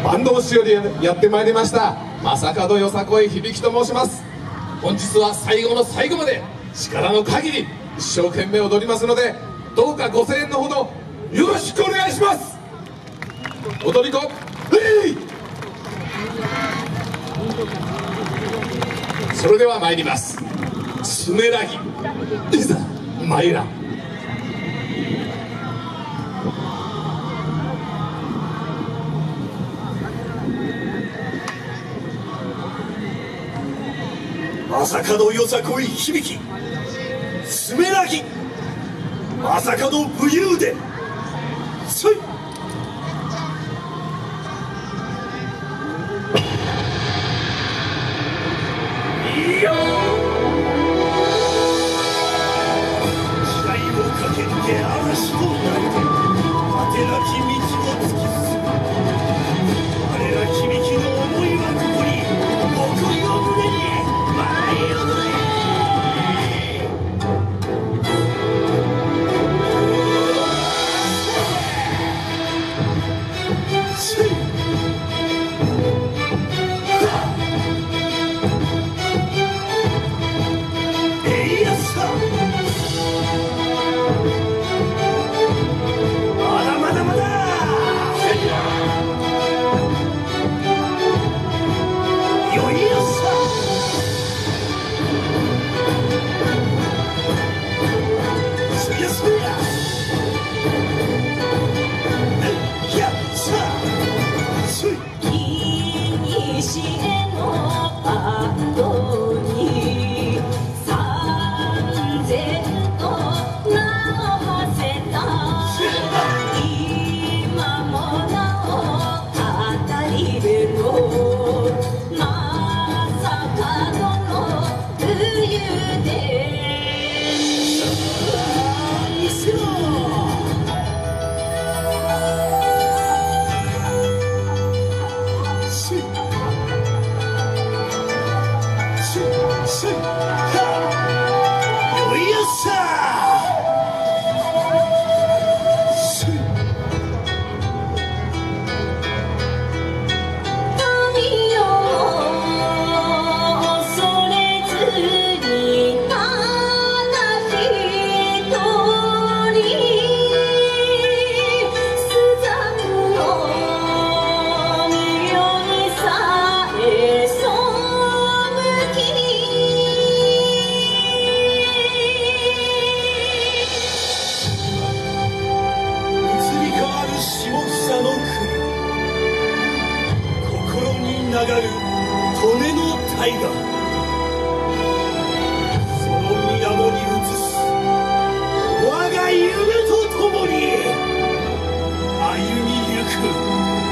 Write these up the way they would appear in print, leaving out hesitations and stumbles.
バンドをしよりやってまいりました正門よさこい響と申します。本日は最後の最後まで力の限り一生懸命踊りますので、どうかご声援のほどよろしくお願いします。踊り子それでは参ります。スメラギいざ参らん。 正門よさこい響スメラギ正門武勇伝そいいや時代を駆け抜け嵐となり果てなき道を突き進む我ら響の思いはここに誇りを胸に舞い踊れ。流る利根の大河、その水面に映す我が夢とともに歩みゆく。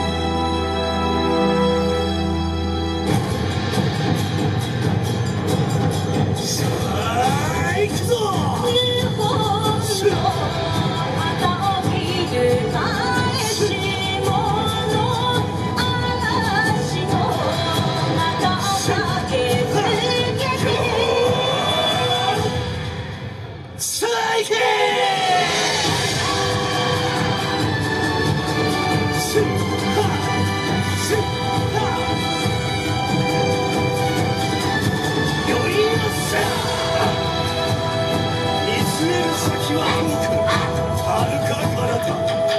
さあ行くぞ。先は遠くはるか彼方、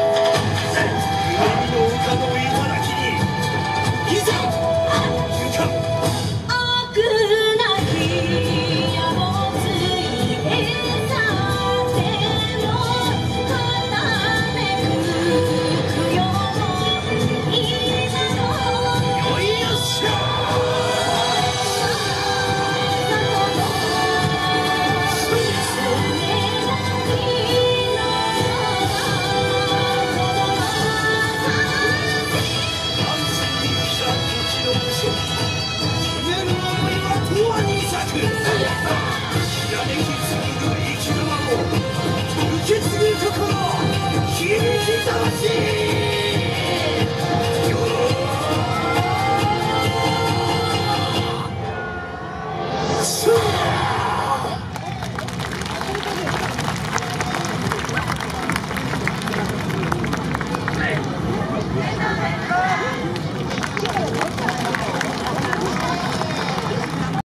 夢見の丘の頂にいざ行かん。 悪なき矢をついてさてもはためくようになろう。よいよっしゃ。 受け継ぐ心響き魂。